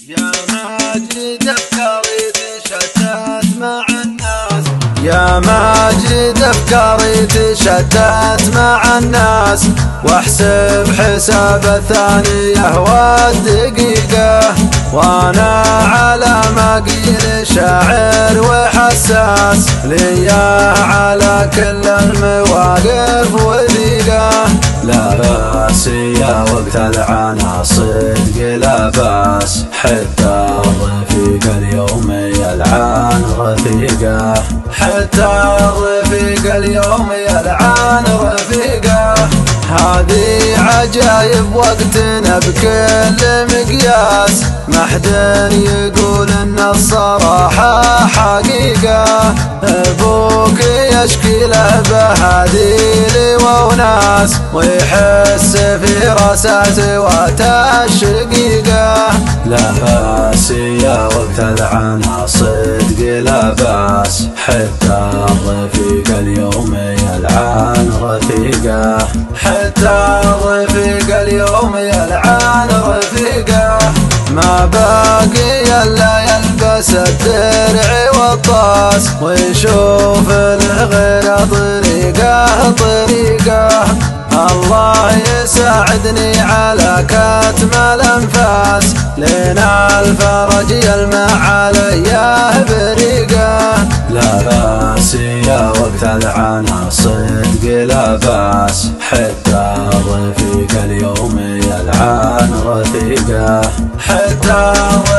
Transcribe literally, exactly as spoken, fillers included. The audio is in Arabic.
يا ماجد افكاري تشتت مع الناس، يا ماجد افكاري تشتت مع الناس، واحسب حساب الثانية والدقيقة، وانا على ما قيل شاعر وحساس، ليا على كل المواقف وثيقة، لا باس يا وقت العنا صدق لا باس، حتى الرفيق اليوم يلعن رفيقه، حتى الرفيق اليوم يلعن رفيقه، هذه عجايب وقتنا بكل مقياس، ما حد يقول ان الصراحة حقيقة، ابوك يشكي له بهذيل وناس، ويحس في راسه سوات الشقيقة، لا باس يا وقت العنا صدق لا باس، حتى الرفيق اليوم يلعن رفيقه، حتى الرفيق اليوم يلعن رفيقه، ما باقي الا يلبس الدرع والطاس، ويشوف له غير طريقه طريقه، الله يساعدني على كتم الانفاس، لنا الفرج يلمع عليه بريقه، لا باس يا وقت العنا صدق لا باس، حتى الرفيق اليوم يلعن رفيقه، حتى